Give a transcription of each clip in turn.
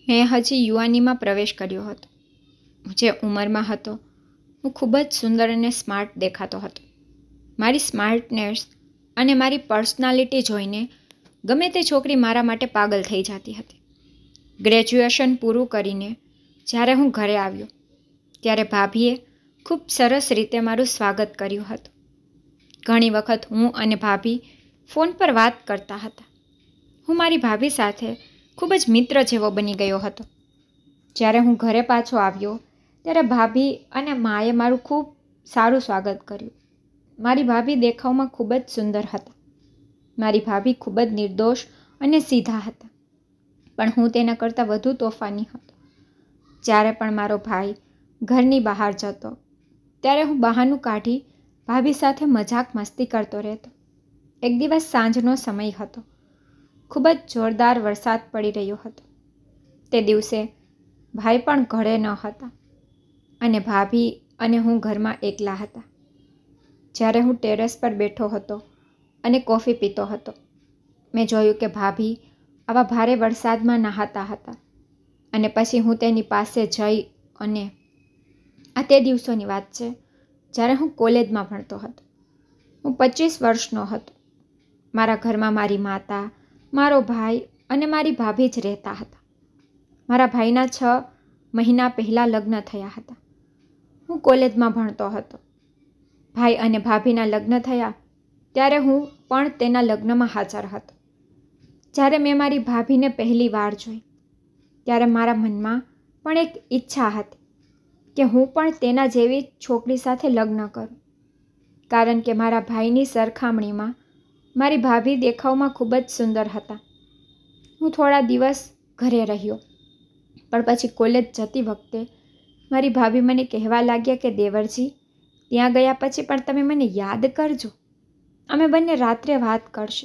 મેં હજી યુવાનીમાં પ્રવેશ કર્યો હતો. જે ઉંમરમાં હતો, હું ખૂબ જ સુંદર અને સ્માર્ટ દેખાતો હતો. મારી સ્માર્ટનેસ અને મારી પર્સનાલિટી જોઈને ગમે તે છોકરી મારા માટે પાગલ થઈ જતી હતી. ગ્રેજ્યુએશન પૂરું કરીને જ્યારે હું ઘરે આવ્યો ત્યારે ભાભીએ ખૂબ સરસ રીતે મારું સ્વાગત કર્યું હતું. ઘણી વખત હું અને ભાભી ફોન પર વાત કરતા હતા. હું મારી ભાભી સાથે ખૂબ જ મિત્ર જેવો બની ગયો હતો. જ્યારે હું ઘરે પાછો આવ્યો ત્યારે ભાભી અને માએ મારું ખૂબ સારું સ્વાગત કર્યું. મારી ભાભી દેખાવમાં ખૂબ જ સુંદર હતા. મારી ભાભી ખૂબ જ નિર્દોષ અને સીધા હતા, પણ હું તેના કરતાં વધુ તોફાની હતો. જ્યારે પણ મારો ભાઈ ઘરની બહાર જતો ત્યારે હું બહાનું કાઢી ભાભી સાથે મજાક મસ્તી કરતો રહેતો. એક દિવસ સાંજનો સમય હતો. ખૂબ જ જોરદાર વરસાદ પડી રહ્યો હતો. તે દિવસે ભાઈ પણ ઘરે ન હતા અને ભાભી અને હું ઘરમાં એકલા હતા. જ્યારે હું ટેરેસ પર બેઠો હતો અને કોફી પીતો હતો, મેં જોયું કે ભાભી આવા ભારે વરસાદમાં નહાતા હતા અને પછી હું તેની પાસે જઈ અને આ તે દિવસોની વાત છે જ્યારે હું કોલેજમાં ભણતો હતો. હું 25 વર્ષનો હતો. મારા ઘરમાં મારી માતા, મારો ભાઈ અને મારી ભાભી જ રહેતા હતા. મારા ભાઈના 6 મહિના પહેલાં લગ્ન થયા હતા. હું કોલેજમાં ભણતો હતો. ભાઈ અને ભાભીના લગ્ન થયા ત્યારે હું પણ તેના લગ્નમાં હાજર હતો. જ્યારે મેં મારી ભાભીને પહેલી વાર જોઈ ત્યારે મારા મનમાં પણ એક ઈચ્છા હતી કે હું પણ તેના જેવી છોકરી સાથે લગ્ન કરું, કારણ કે મારા ભાઈની સરખામણીમાં મારી ભાભી દેખાવમાં ખૂબ જ સુંદર હતા. હું થોડા દિવસ ઘરે રહ્યો, પણ પછી કોલેજ જતી વખતે મારી ભાભી મને કહેવા લાગ્યા કે દેવરજી, ત્યાં ગયા પછી પણ તમે મને યાદ કરજો. અમે બંને રાત્રે વાત કરશું,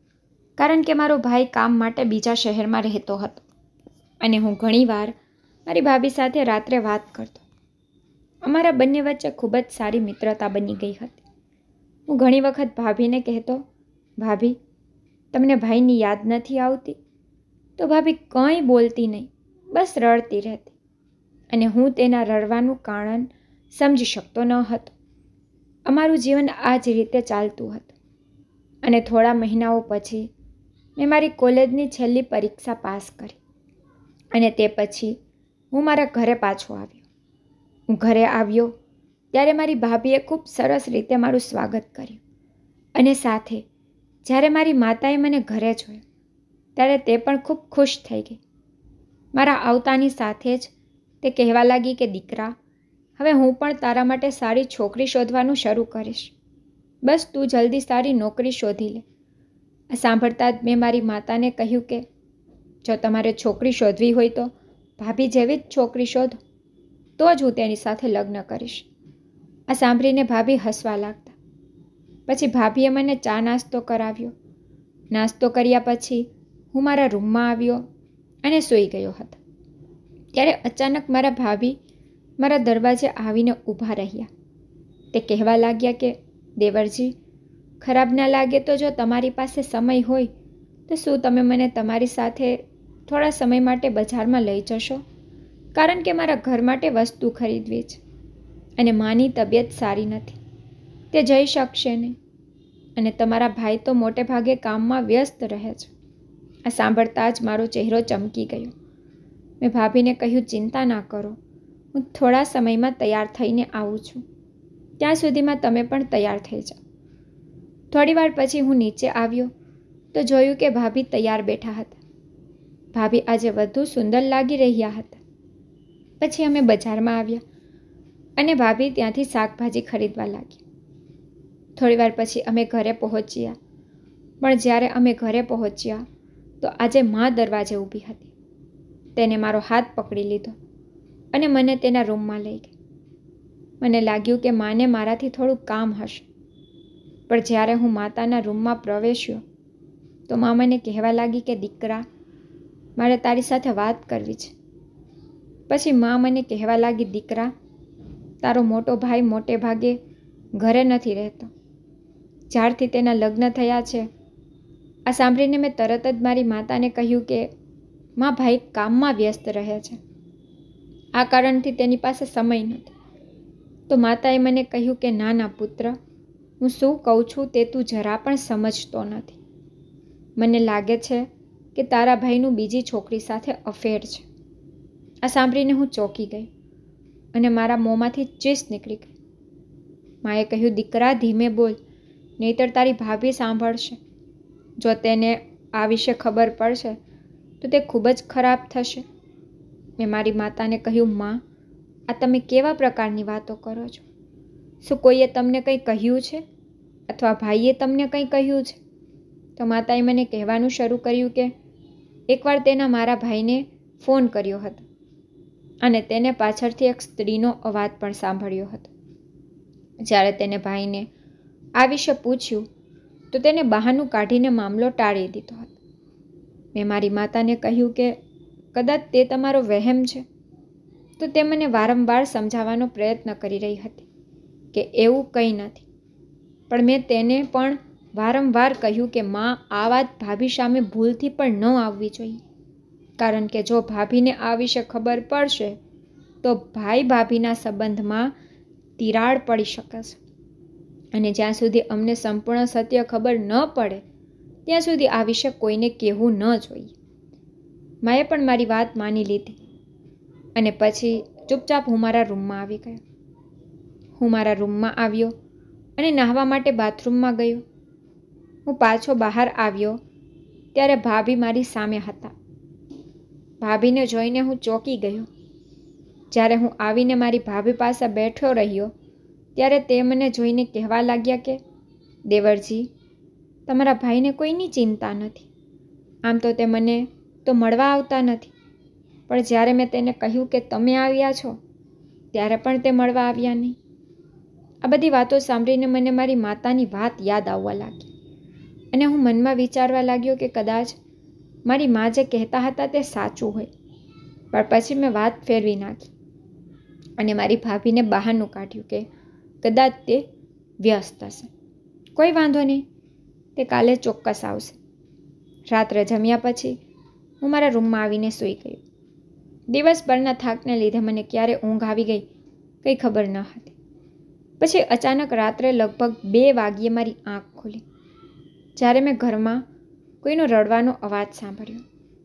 કારણ કે મારો ભાઈ કામ માટે બીજા શહેરમાં રહેતો હતો અને હું ઘણીવાર મારી ભાભી સાથે રાત્રે વાત કરતો. અમારા બંને વચ્ચે ખૂબ જ સારી મિત્રતા બની ગઈ હતી. હું ઘણી વખત ભાભીને કહેતો, ભાભી, તમને ભાઈની યાદ નથી આવતી? તો ભાભી કંઈ બોલતી નહીં, બસ રડતી રહેતી અને હું તેના રડવાનું કારણ સમજી શકતો ન હતો. અમારું જીવન આ જ રીતે ચાલતું હતું અને થોડા મહિનાઓ પછી મેં મારી કોલેજની છેલ્લી પરીક્ષા પાસ કરી અને તે પછી હું મારા ઘરે પાછો આવ્યો. હું ઘરે આવ્યો ત્યારે મારી ભાભીએ ખૂબ સરસ રીતે મારું સ્વાગત કર્યું અને સાથે જ્યારે મારી માતાએ મને ઘરે જોયો ત્યારે તે પણ ખૂબ ખુશ થઈ ગઈ. મારા આવતાની સાથે જ તે કહેવા લાગી કે દીકરા, હવે હું પણ તારા માટે સારી છોકરી શોધવાનું શરૂ કરીશ. બસ તું જલ્દી સારી નોકરી શોધી લે. આ સાંભળતા જ મેં મારી માતાને કહ્યું કે જો તમારે છોકરી શોધવી હોય તો ભાભી જેવી જ છોકરી શોધો, તો જ હું તેની સાથે લગ્ન કરીશ. આ સાંભળીને ભાભી હસવા લાગતા. પછી ભાભીએ મને ચા નાસ્તો કરાવ્યો. નાસ્તો કર્યા પછી હું મારા રૂમમાં આવ્યો અને સૂઈ ગયો હતો. ત્યારે અચાનક મારા ભાભી મારા દરવાજે આવીને ઊભા રહ્યા. તે કહેવા લાગ્યા કે દેવરજી, ખરાબ ના લાગે તો જો તમારી પાસે સમય હોય તો શું તમે મને તમારી સાથે થોડા સમય માટે બજારમાં લઈ જશો? કારણ કે મારા ઘર માટે વસ્તુ ખરીદવી છે અને માની તબિયત સારી નથી, તે જઈ શકશે નહીં અને તમારા ભાઈ તો મોટે ભાગે કામમાં વ્યસ્ત રહે છે. આ સાંભળતા જ મારો ચહેરો ચમકી ગયો. મેં ભાભીને કહ્યું, ચિંતા ના કરો, હું થોડા સમયમાં તૈયાર થઈને આવું છું. ત્યાં સુધીમાં તમે પણ તૈયાર થઈ જાઓ. થોડી વાર પછી હું નીચે આવ્યો તો જોયું કે ભાભી તૈયાર બેઠા હતા. ભાભી આજે વધુ સુંદર લાગી રહ્યા હતા. પછી અમે બજારમાં આવ્યા અને ભાભી ત્યાંથી શાકભાજી ખરીદવા લાગી. થોડી વાર પછી અમે ઘરે પહોંચ્યા, પણ જ્યારે અમે ઘરે પહોંચ્યા તો આજે મા દરવાજે ઊભી હતી. તેને મારો હાથ પકડી લીધો અને મને તેના રૂમમાં લઈ ગઈ. મને લાગ્યું કે માને મારાથી થોડું કામ હશે, પણ જ્યારે હું માતાના રૂમમાં પ્રવેશ્યો તો મા મને કહેવા લાગી કે દીકરા, મારે તારી સાથે વાત કરવી છે. પછી મા મને કહેવા લાગી, દીકરા, તારો મોટો ભાઈ મોટે ભાગે ઘરે નથી રહેતો. જ્યારથી તેના લગ્ન થયા છે. આ સાંભળીને મેં તરત જ મારી માતાને કહ્યું કે માં ભાઈ કામમાં વ્યસ્ત રહે છે, આ કારણથી તેની પાસે સમય નથી. તો માતાએ મને કહ્યું કે ના ના પુત્ર, હું શું કહું છું તે તું જરા પણ સમજતો નથી. મને લાગે છે કે તારા ભાઈનું બીજી છોકરી સાથે અફેર છે. આ સાંભળીને હું ચોંકી ગઈ અને મારા મોંમાંથી ચીસ નીકળી ગઈ. માએ કહ્યું, દીકરા ધીમે બોલ, નહીંતર તારી ભાભી સાંભળશે. જો તેને આ વિશે ખબર પડશે તો તે ખૂબ જ ખરાબ થશે. મેં મારી માતાને કહ્યું, માં, આ તમે કેવા પ્રકારની વાતો કરો છો? શું કોઈએ તમને કંઈ કહ્યું છે અથવા ભાઈએ તમને કંઈ કહ્યું છે? તો માતાએ મને કહેવાનું શરૂ કર્યું કે એકવાર તેના મારા ભાઈને ફોન કર્યો હતો અને તેને પાછળથી એક સ્ત્રીનો અવાજ પણ સાંભળ્યો હતો. જ્યારે તેને ભાઈને આ વિશે પૂછ્યું તો તેને બહાનું કાઢીને મામલો ટાળી દીધો હતો. મેં મારી માતાને કહ્યું કે કદાચ તે તમારો વહેમ છે. તો તે મને વારંવાર સમજાવવાનો પ્રયત્ન કરી રહી હતી કે એવું કંઈ નથી. પણ મેં તેને પણ વારંવાર કહ્યું કે માં, આ વાત ભાભી સામે ભૂલથી પણ ન આવવી જોઈએ, કારણ કે જો ભાભીને આ વિશે ખબર પડશે તો ભાઈ ભાભીના સંબંધમાં તિરાડ પડી શકે છે. અને જ્યાં સુધી અમને સંપૂર્ણ સત્ય ખબર ન પડે ત્યાં સુધી આ વિશે કોઈને કહેવું ન જોઈએ. માએ પણ મારી વાત માની લીધી અને પછી ચૂપચાપ હું મારા રૂમમાં આવી ગયો. હું મારા રૂમમાં આવ્યો અને નહાવા માટે બાથરૂમમાં ગયો. હું પાછો બહાર આવ્યો ત્યારે ભાભી મારી સામે હતા. ભાભીને જોઈને હું ચોંકી ગયો. જ્યારે હું આવીને મારી ભાભી પાસે બેઠો રહ્યો ત્યારે તે મને જોઈને કહેવા લાગ્યા કે દેવરજી, તમારા ભાઈને કોઈની ચિંતા નથી. આમ તો તે મને તો મળવા આવતા નથી, પણ જ્યારે મેં તેને કહ્યું કે તમે આવ્યા છો ત્યારે પણ તે મળવા આવ્યા નહીં. આ બધી વાતો સાંભળીને મને મારી માતાની વાત યાદ આવવા લાગી અને હું મનમાં વિચારવા લાગ્યો કે કદાચ મારી મા જે કહેતા હતા તે સાચું હોય. પણ પછી મેં વાત ફેરવી નાખી અને મારી ભાભીને બહારનું કાઢ્યું કે કદાચ તે વ્યસ્ત હશે. કોઈ વાંધો નહીં, તે કાલે ચોક્કસ આવશે. રાત્રે જમ્યા પછી હું મારા રૂમમાં આવીને સૂઈ ગયો. દિવસભરના થાકને લીધે મને ક્યારે ઊંઘ આવી ગઈ કંઈ ખબર ન હતી. પછી અચાનક રાત્રે લગભગ 2 વાગ્યે મારી આંખ ખુલી જ્યારે મેં ઘરમાં કોઈનો રડવાનો અવાજ સાંભળ્યો.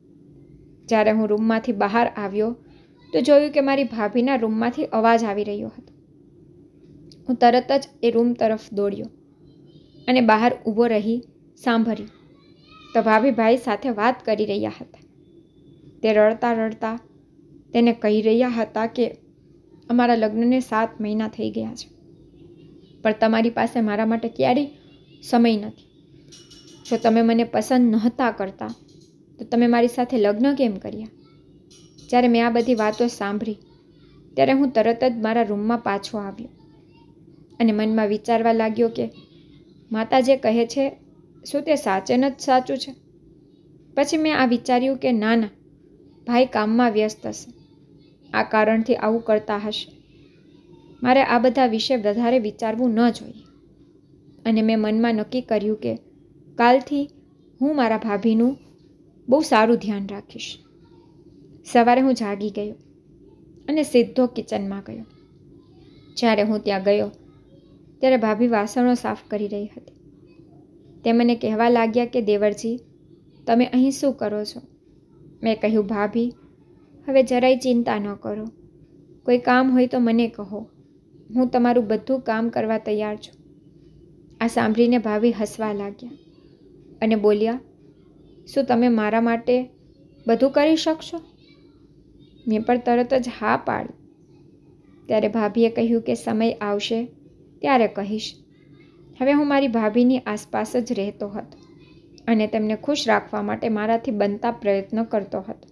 જ્યારે હું રૂમમાંથી બહાર આવ્યો તો જોયું કે મારી ભાભીના રૂમમાંથી અવાજ આવી રહ્યો હતો. હું તરત જ એ રૂમ તરફ દોડ્યો અને બહાર ઊભો રહી સાંભળ્યું તો ભાભી ભાઈ સાથે વાત કરી રહ્યા હતા. તે રડતા રડતા તેને કહી રહ્યા હતા કે અમારા લગ્નને 7 મહિના થઈ ગયા છે, પણ તમારી પાસે મારા માટે ક્યારેય સમય નથી. જો તમે મને પસંદ નહોતા કરતા તો તમે મારી સાથે લગ્ન કેમ કર્યા? જ્યારે મેં આ બધી વાતો સાંભળી ત્યારે હું તરત જ મારા રૂમમાં પાછો આવ્યો અને મનમાં વિચારવા લાગ્યો કે માતા જે કહે છે શું તે સાચે જ સાચું છે? પછી મેં આ વિચાર્યું કે ના ના, ભાઈ કામમાં વ્યસ્ત હશે, આ કારણથી આવું કરતા હશે. મારે આ બધા વિશે વધારે વિચારવું ન જોઈએ અને મેં મનમાં નક્કી કર્યું કે કાલથી હું મારા ભાભીનું બહુ સારું ધ્યાન રાખીશ. સવારે હું જાગી ગયો અને સીધો કિચનમાં ગયો. જ્યારે હું ત્યાં ગયો ત્યારે ભાભી વાસણો સાફ કરી રહી હતી. તે મને કહેવા લાગ્યા કે દેવરજી, તમે અહીં શું કરો છો? મેં કહ્યું, ભાભી, હવે જરાય ચિંતા ન કરો. કોઈ કામ હોય તો મને કહો, હું તમારું બધું કામ કરવા તૈયાર છું. આ સાંભળીને ભાભી હસવા લાગ્યા અને બોલ્યા, શું તમે મારા માટે બધું કરી શકશો? મેં પણ તરત જ હા પાડી. ત્યારે ભાભીએ કહ્યું કે સમય આવશે ત્યારે કહીશ. હવે હું મારી ભાભીની આસપાસ જ રહેતો હતો અને તેમને ખુશ રાખવા માટે મારાથી બનતા પ્રયત્ન કરતો હતો.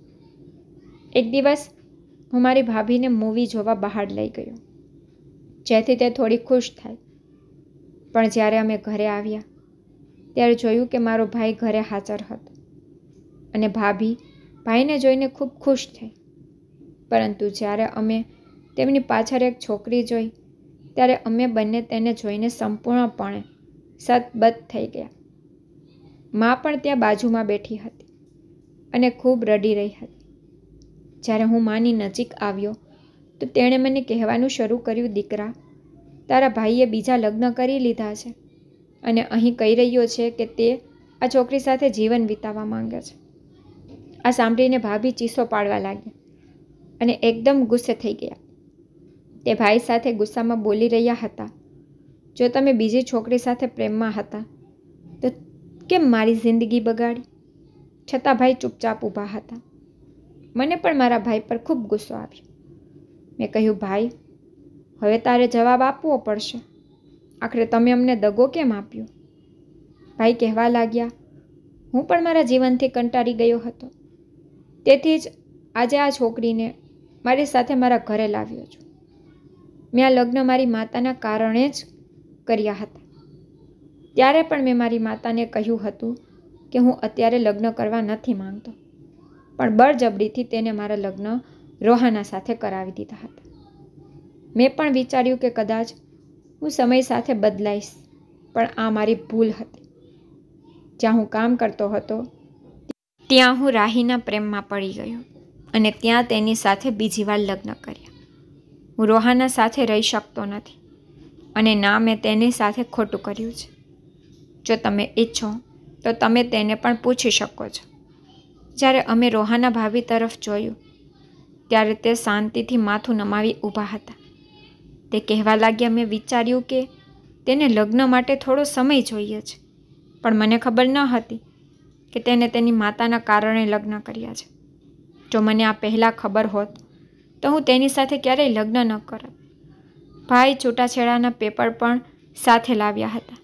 એક દિવસ હું મારી ભાભીને મૂવી જોવા બહાર લઈ ગયો જેથી તે થોડી ખુશ થાય. પણ જ્યારે અમે ઘરે આવ્યા ત્યારે જોયું કે મારો ભાઈ ઘરે હાજર હતો અને ભાભી ભાઈને જોઈને ખૂબ ખુશ થઈ. પરંતુ જ્યારે અમે તેમની પાછળ એક છોકરી જોઈ ત્યારે અમે બંને તેને જોઈને સંપૂર્ણપણે સતબત થઈ ગયા. મા પણ ત્યાં બાજુમાં બેઠી હતી અને ખૂબ રડી રહી હતી. જ્યારે હું માની નજીક આવ્યો તો તેણે મને કહેવાનું શરૂ કર્યું, દીકરા, તારા ભાઈએ બીજા લગ્ન કરી લીધા છે અને અહીં કહી રહ્યો છે કે તે આ છોકરી સાથે જીવન વિતાવવા માંગે છે. આ સાંભળીને ભાભી ચીસો પાડવા લાગ્યા અને એકદમ ગુસ્સે થઈ ગયા. તે ભાઈ સાથે ગુસ્સામાં બોલી રહ્યા હતા, જો તમે બીજી છોકરી સાથે પ્રેમમાં હતા તો કેમ મારી જિંદગી બગાડી? છતાં ભાઈ ચૂપચાપ ઊભા હતા. મને પણ મારા ભાઈ પર ખૂબ ગુસ્સો આવ્યો. મેં કહ્યું, ભાઈ, હવે તારે જવાબ આપવો પડશે. આખરે તમે અમને દગો કેમ આપ્યો? ભાઈ કહેવા લાગ્યા, હું પણ મારા જીવનથી કંટાળી ગયો હતો. તેથી જ આજે આ છોકરીને મારી સાથે મારા ઘરે લાવ્યો છું. મેં આ લગ્ન મારી માતાના કારણે જ કર્યા હતા. ત્યારે પણ મેં મારી માતાને કહ્યું હતું કે હું અત્યારે લગ્ન કરવા નથી માંગતો, પણ બળજબરીથી તેને મારા લગ્ન રોહાના સાથે કરાવી દીધા હતા. મેં પણ વિચાર્યું કે કદાચ હું સમય સાથે બદલાઈશ, પણ આ મારી ભૂલ હતી. જ્યાં હું કામ કરતો હતો ત્યાં હું રાહીના પ્રેમમાં પડી ગયો અને ત્યાં તેની સાથે બીજી વાર લગ્ન કર્યા. હું રોહાના સાથે રહી શકતો નથી અને ના મેં તેની સાથે ખોટું કર્યું છે. જો તમે ઈચ્છો તો તમે તેને પણ પૂછી શકો છો. જ્યારે અમે રોહાના ભાભી તરફ જોયું ત્યારે તે શાંતિથી માથું નમાવી ઊભા હતા. તે કહેવા લાગ્યા, મેં વિચાર્યું કે તેને લગ્ન માટે થોડો સમય જોઈએ છે, પણ મને ખબર ન હતી કે તેને તેની માતાના કારણે લગ્ન કર્યા છે. જો મને આ પહેલાં ખબર હોત તો હું તેની સાથે ક્યારેય લગ્ન ન કરત. ભાઈ છૂટાછેડાના પેપર પણ સાથે લાવ્યા હતા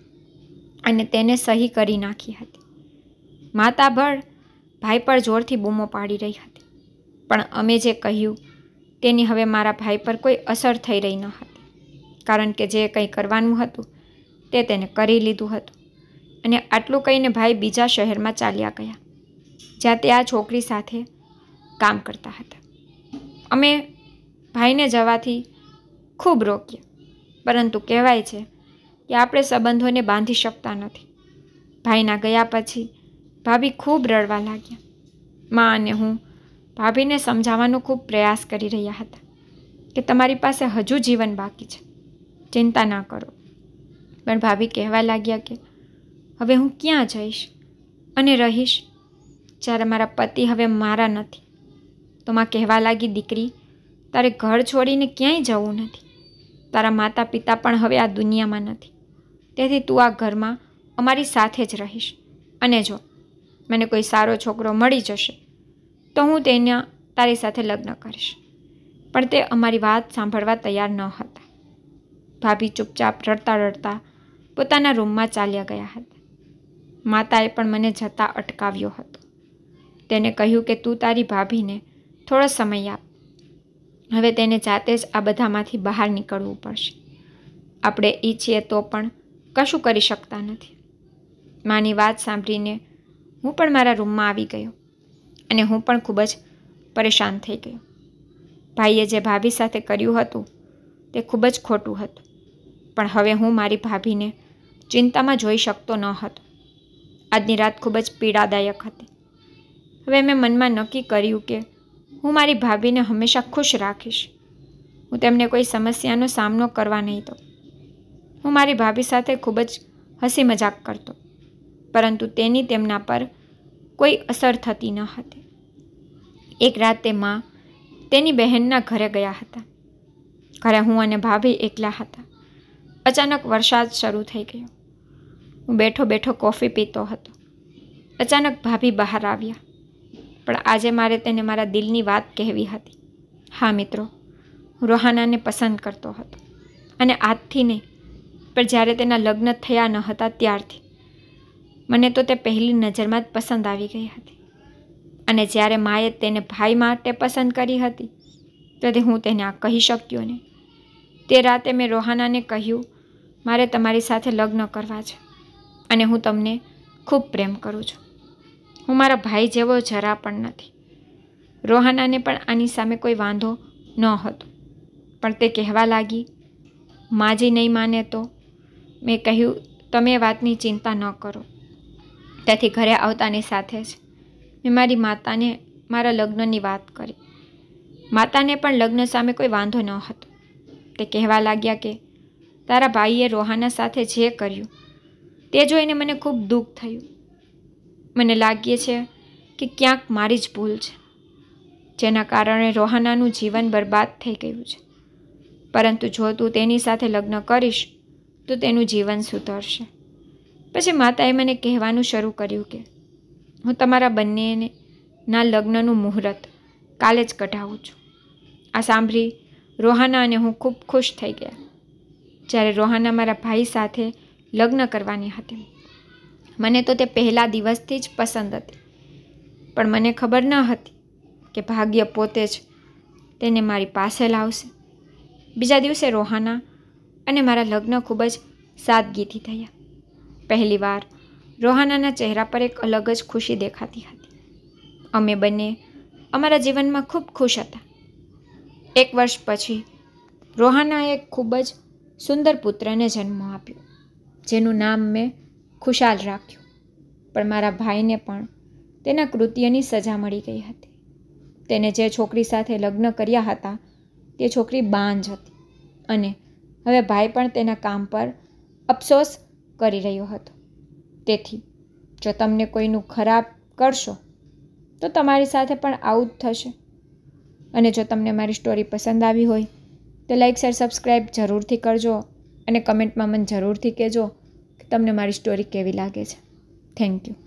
અને તેને સહી કરી નાખી હતી. માતા ભાઈ પર જોરથી બૂમો પાડી રહી હતી, પણ અમે જે કહ્યું તેની હવે મારા ભાઈ પર કોઈ અસર થઈ રહી ન હતી, કારણ કે જે કંઈ કરવાનું હતું તે તેને કરી લીધું હતું. અને આટલું કહીને ભાઈ બીજા શહેરમાં ચાલ્યા ગયા, જ્યાં તે આ છોકરી સાથે કામ કરતા હતા. અમે ભાઈને જવાથી ખૂબ રોક્યા, પરંતુ કહેવાય છે કે આપણે સંબંધોને બાંધી શકતા નથી. ભાઈના ગયા પછી ભાભી ખૂબ રડવા લાગ્યા. મા અને હું ભાભીને સમજાવવાનો ખૂબ પ્રયાસ કરી રહ્યા હતા કે તમારી પાસે હજુ જીવન બાકી છે, ચિંતા ના કરો. પણ ભાભી કહેવા લાગ્યા કે હવે હું ક્યાં જઈશ અને રહીશ જ્યારે મારા પતિ હવે મારા નથી? તો માં કહેવા લાગી, દીકરી, તારે ઘર છોડીને ક્યાંય જવું નથી. તારા માતા પિતા પણ હવે આ દુનિયામાં નથી, તેથી તું આ ઘરમાં અમારી સાથે જ રહીશ. અને જો મને કોઈ સારો છોકરો મળી જશે તો હું તેના તારી સાથે લગ્ન કરીશ. પણ તે અમારી વાત સાંભળવા તૈયાર ન હતા. ભાભી ચૂપચાપ રડતા રડતા પોતાના રૂમમાં ચાલ્યા ગયા હતા. માતાએ પણ મને જતા અટકાવ્યો હતો. તેને કહ્યું કે તું તારી ભાભીને થોડો સમય આપ. હવે તેને જાતે જ આ બધામાંથી બહાર નીકળવું પડશે. આપણે ઈચ્છીએ તો પણ કશું કરી શકતા નથી. માની વાત સાંભળીને હું પણ મારા રૂમમાં આવી ગયો અને હું પણ ખૂબ જ પરેશાન થઈ ગયો. ભાઈએ જે ભાભી સાથે કર્યું હતું તે ખૂબ જ ખોટું હતું, પણ હવે હું મારી ભાભીને ચિંતામાં જોઈ શકતો ન હતો. આજની રાત ખૂબ જ પીડાદાયક હતી. હવે મેં મનમાં નક્કી કર્યું કે હું મારી ભાભીને હંમેશા ખુશ રાખીશ. હું તેમને કોઈ સમસ્યાનો સામનો કરવા નહીં દઉં. હું મારી ભાભી સાથે ખૂબ જ હસી મજાક કરતો, પરંતુ તેની તેમના પર કોઈ અસર થતી ન હતી. એક રાતે માં તેની બહેનના ઘરે ગયા હતા. ઘરે હું અને ભાભી એકલા હતા. અચાનક વરસાદ શરૂ થઈ ગયો. હું બેઠો બેઠો કોફી પીતો હતો. અચાનક ભાભી બહાર આવ્યા, પણ આજે મારે તેને મારા દિલની વાત કહેવી હતી. હા મિત્રો, હું રોહાનાને પસંદ કરતો હતો, અને આજથી નહીં, પણ જ્યારે તેના લગ્ન થયા ન હતા ત્યારથી. મને તો તે પહેલી નજરમાં જ પસંદ આવી ગઈ હતી, અને જ્યારે માએ તેને ભાઈ માટે પસંદ કરી હતી તેથી હું તેને આ કહી શક્યો નહીં. તે રાતે મેં રોહાનાને કહ્યું, મારે તમારી સાથે લગ્ન કરવા છે અને હું તમને ખૂબ પ્રેમ કરું છું. હું મારા ભાઈ જેવો જરા પણ નથી. રોહાનાને પણ આની સામે કોઈ વાંધો ન હતો, પણ તે કહેવા લાગી, માજી નહીં માને તો? મેં કહ્યું, તમે એ વાતની ચિંતા ન કરો. તેથી ઘરે આવતાની સાથે જ મેં મારી માતાને મારા લગ્નની વાત કરી માતાને પણ લગ્ન સામે કોઈ વાંધો ન હતો. તે કહેવા લાગ્યા કે તારા ભાઈએ રોહાના સાથે જે કર્યું તે જોઈને મને ખૂબ દુઃખ થયું. મને લાગે છે કે ક્યાંક મારી જ ભૂલ છે, જેના કારણે રોહાનાનું જીવન બરબાદ થઈ ગયું છે. પરંતુ જો તું તેની સાથે લગ્ન કરીશ તો તેનું જીવન સુધરશે. પછી માતાએ મને કહેવાનું શરૂ કર્યું કે હું તમારા બંનેના લગ્નનું મુહૂર્ત કાલે જ કઢાવું છું. આ સાંભળી રોહાના અને હું ખૂબ ખુશ થઈ ગયા. જ્યારે રોહાના મારા ભાઈ સાથે લગ્ન કરવાની હતી, મને તો તે પહેલા દિવસથી જ પસંદ હતી, પણ મને ખબર ન હતી કે ભાગ્ય પોતે જ તેને મારી પાસે લાવશે. બીજા દિવસે રોહાના અને મારા લગ્ન ખૂબ જ સાદગીથી થયા. પહેલીવાર રોહાનાના ચહેરા પર એક અલગ જ ખુશી દેખાતી હતી. અમે બંને અમારા જીવનમાં ખૂબ ખુશ હતા. 1 વર્ષ પછી રોહાનાએ એક ખૂબ જ સુંદર પુત્રને જન્મ આપ્યો, જેનું નામ મેં ખુશાલ રાખ્યું. પણ મારા ભાઈને પણ તેના કૃત્યની સજા મળી ગઈ હતી. તેને જે છોકરી સાથે લગ્ન કર્યા હતા તે છોકરી બાંજ હતી અને હવે ભાઈ પણ તેના કામ પર અફસોસ કરી રહ્યો હતો. તેથી જો તમને કોઈનું ખરાબ કરશો તો તમારી સાથે પણ આવું જ થશે. અને જો તમને મારી સ્ટોરી પસંદ આવી હોય તો લાઈક શેર સબસ્ક્રાઈબ જરૂરથી કરજો અને કમેન્ટમાં મને જરૂરથી કહેજો કે તમને મારી સ્ટોરી કેવી લાગે છે. Thank you.